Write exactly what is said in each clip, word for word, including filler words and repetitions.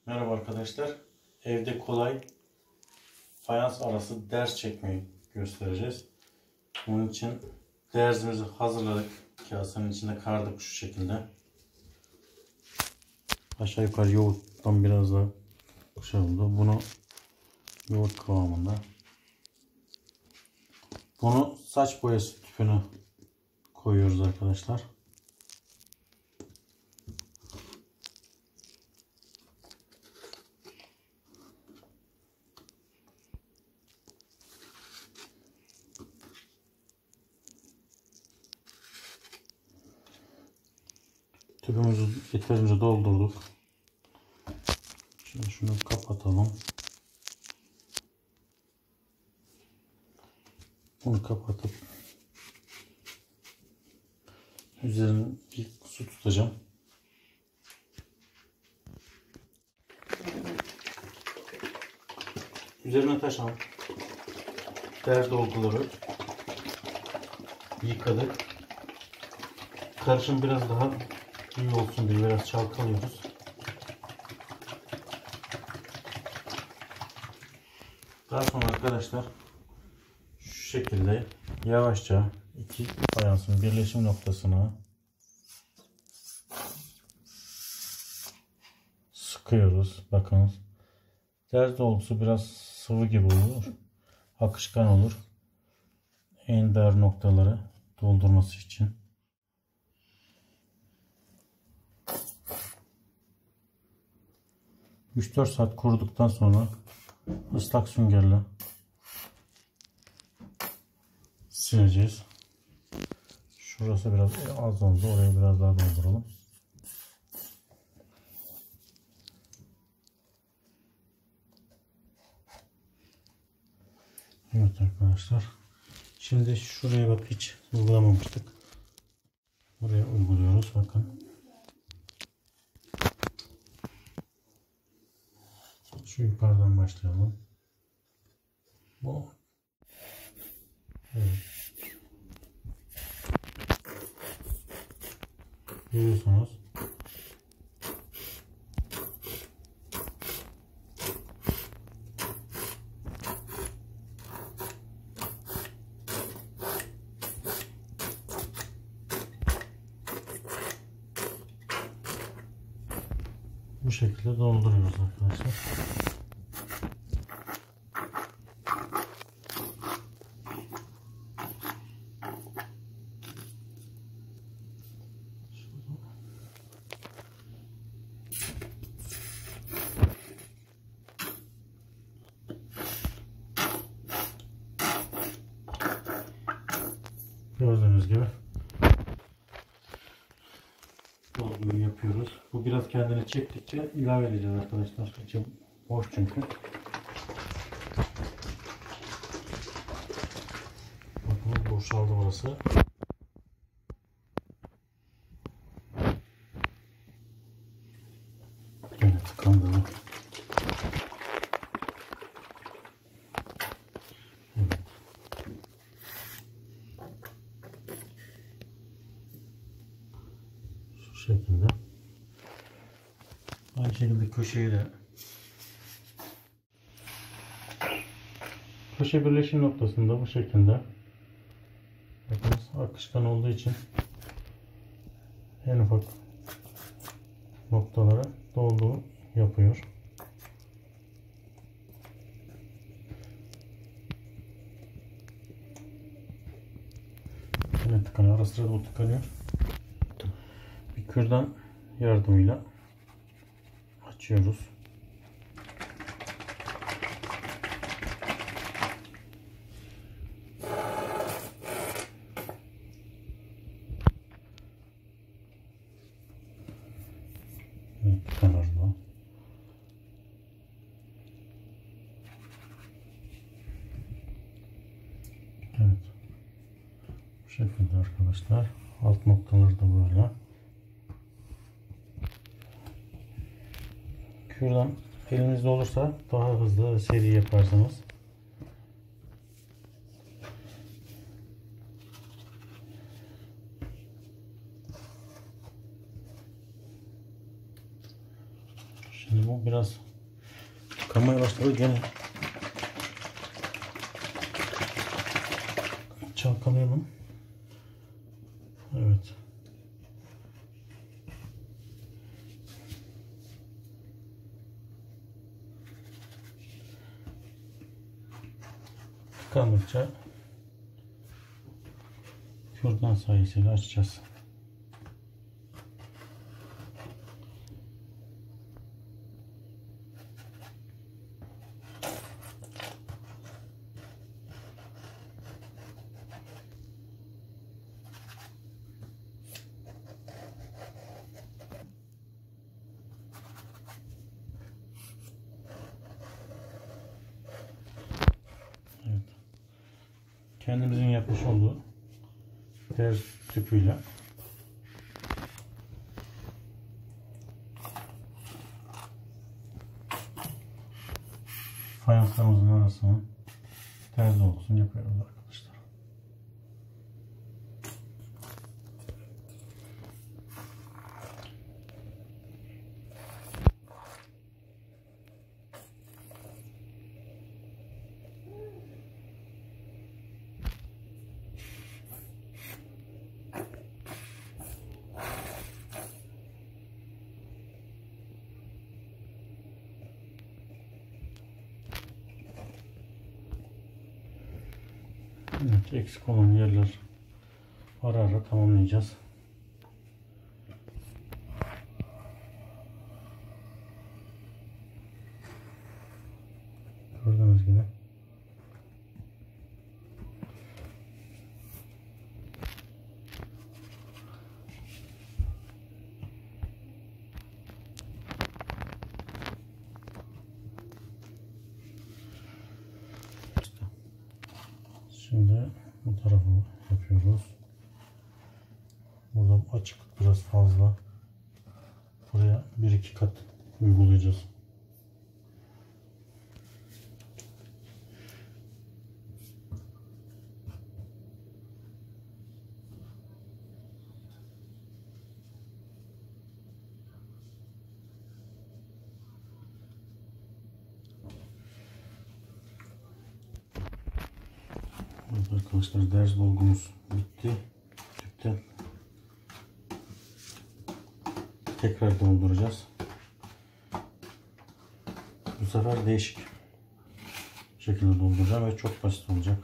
Merhaba arkadaşlar. Evde kolay fayans arası ders çekmeyi göstereceğiz. Bunun için dersimizi hazırladık. Kasenin içinde kardık şu şekilde. Aşağı yukarı yoğurttan biraz daha şey oldu. Bunu yoğurt kıvamında. Bunu saç boyası tüpüne koyuyoruz arkadaşlar. Tüpümüzü yeterince doldurduk. Şimdi şunu kapatalım. Bunu kapatıp üzerine bir su tutacağım. Üzerine taşan der dolguları yıkadık. Karışım biraz daha iyi olsun diye biraz çalkalıyoruz. Daha sonra arkadaşlar şu şekilde yavaşça iki fayansın birleşim noktasına sıkıyoruz. Bakın der dolgusu biraz sıvı gibi olur. Akışkan olur. En dar noktaları doldurması için. üç dört saat kuruduktan sonra ıslak süngerle sileceğiz. Şurası biraz az oldu. Orayı biraz daha dolduralım. Evet arkadaşlar. Şimdi şuraya bak, hiç uygulamamıştık. Buraya uyguluyoruz. Bakın. Şu yukarıdan başlayalım. Bu. Evet. Görüyorsunuz. Bu şekilde dolduruyoruz arkadaşlar. Gördüğünüz gibi dolguyu yapıyoruz. Bu biraz kendini çektikçe ilave edeceğiz arkadaşlar. İçi boş çünkü. Bakın boşaldı burası. Yine tıkandı. Evet. Şu şekilde. Aynı şekilde köşeyi de köşe birleşim noktasında bu şekilde. Bakınız akışkan olduğu için en ufak noktalara dolgu yapıyor. Yine tıkanıyor. Ara sıra bu tıkanıyor. Bir kürdan yardımıyla açıyoruz. Evet, kenarda. Evet. Bu şekilde arkadaşlar. Alt noktaları da böyle. Kürdan elinizde olursa daha hızlı ve seri yaparsınız. Şimdi bu Bu biraz tıkanmaya başladı. Gene çalkalayalım. Evet. Tıkandıkça kürdan sayesinde açacağız. Evet. Kendimizin yapmış olduğu ters tüpüyle fayanslarımızın arasını ters olsun yapıyoruz arkadaşlar. Evet, eksik olan yerler ara ara tamamlayacağız. Gördüğünüz gibi. Şimdi bu tarafı yapıyoruz. Burada açıklık biraz fazla. Buraya bir iki kat uygulayacağız. Evet arkadaşlar, ders dolgumuz bitti. Tüpten tekrar dolduracağız. Bu sefer değişik şekilde dolduracağım ve çok basit olacak.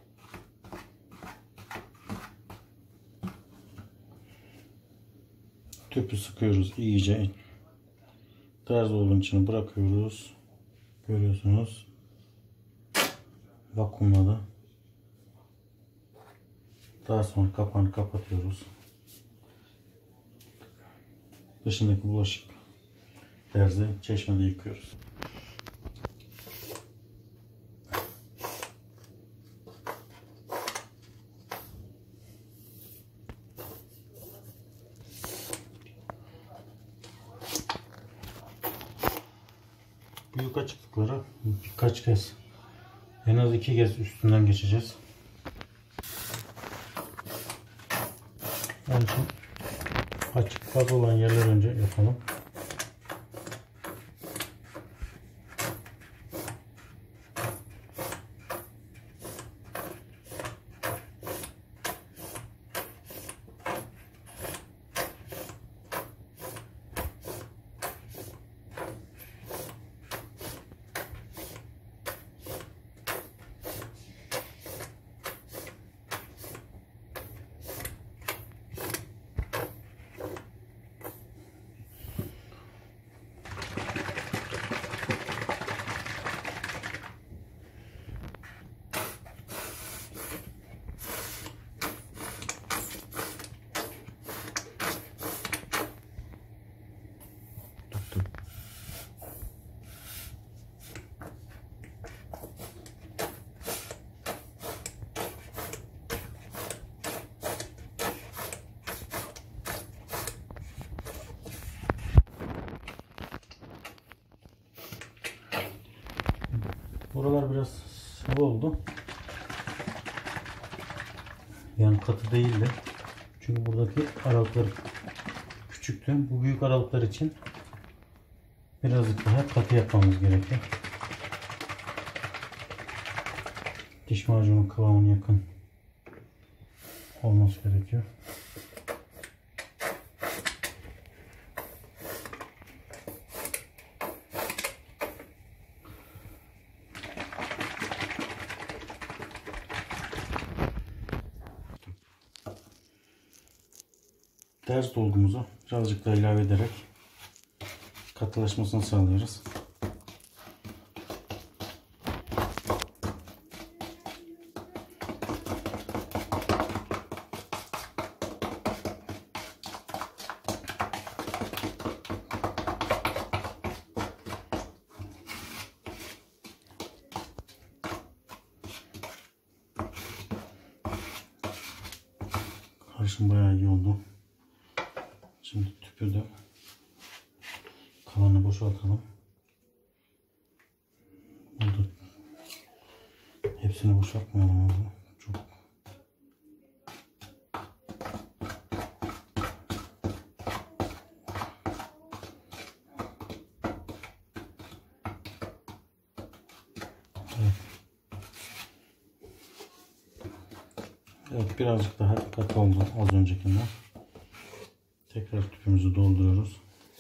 Tüpü sıkıyoruz iyice. Ders dolgunun içine bırakıyoruz. Görüyorsunuz. Vakumladı. Daha sonra kapağını kapatıyoruz. Dışındaki bulaşık derzi çeşmede yıkıyoruz. Büyük açıklıklara birkaç kez, en az iki kez üstünden geçeceğiz. Onun için açık fazla olan yerler önce yapalım. Buralar biraz sıvı oldu. Yani katı değildi. Çünkü buradaki aralıklar küçüktü. Bu büyük aralıklar için Birazcık daha katı yapmamız gerekiyor. Diş macunu kıvamına yakın olması gerekiyor. Ders dolgumuzu birazcık daha ilave ederek katılaşmasını sağlıyoruz. Karışım bayağı iyi oldu. Şimdi tüpü de kalanı boşaltalım. Burada hepsini boşaltmayalım. Çok evet. Evet, birazcık daha katı oldu az öncekinden. Tekrar tüpümüzü dolduruyoruz.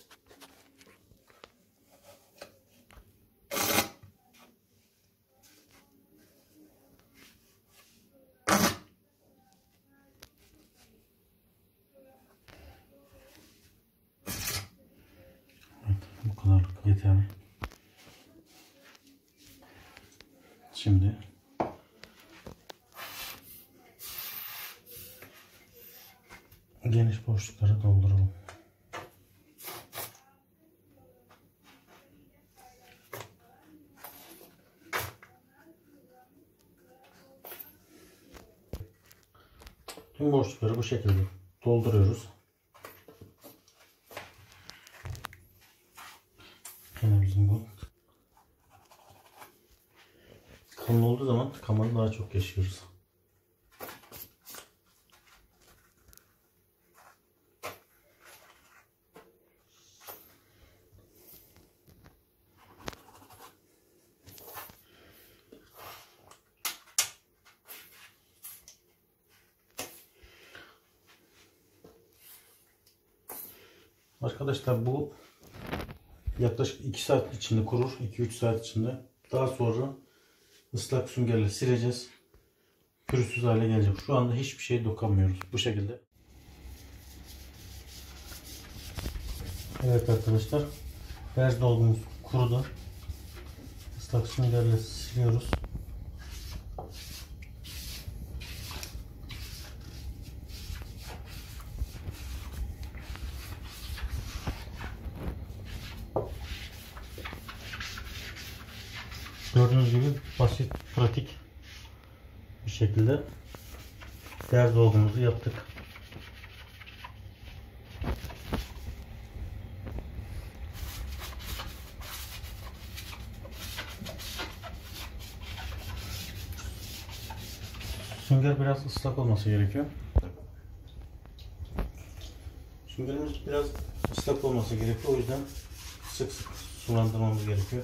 Evet, bu kadarlık yeterli. Şimdi geniş boşlukları dolduralım. Tüm boşlukları bu şekilde dolduruyoruz. Yine bizim bu. Kalın olduğu zaman tıkamanı daha çok yaşıyoruz. Arkadaşlar bu yaklaşık iki saat içinde kurur. iki üç saat içinde. Daha sonra ıslak süngerle sileceğiz. Pürüzsüz hale gelecek. Şu anda hiçbir şey dokunmuyoruz. Bu şekilde. Evet arkadaşlar. Bez dolgumuz kurudu. Islak süngerle siliyoruz. Gördüğünüz gibi basit, pratik bir şekilde ders dolgumuzu yaptık. Sünger biraz ıslak olması gerekiyor. Süngerimiz biraz ıslak olması gerekiyor. O yüzden sık sık sulandırmamız gerekiyor.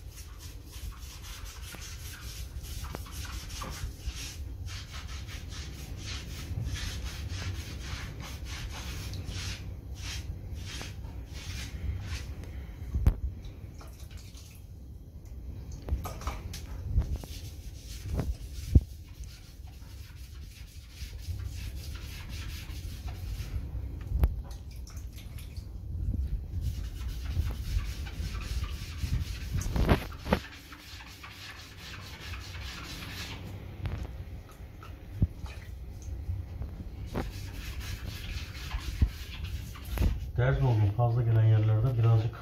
Ders dolgu fazla gelen yerlerde birazcık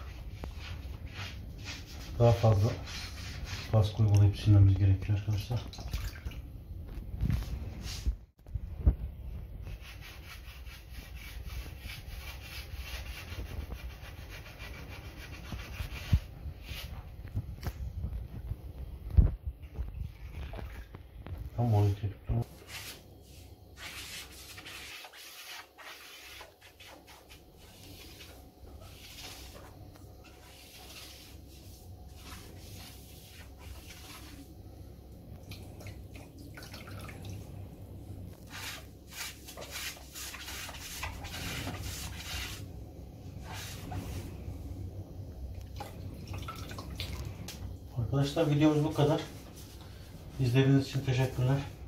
daha fazla baskı uygulayıp silmemiz gerekiyor arkadaşlar. Tam orayı tuttum. Arkadaşlar videomuz bu kadar. İzlediğiniz için teşekkürler.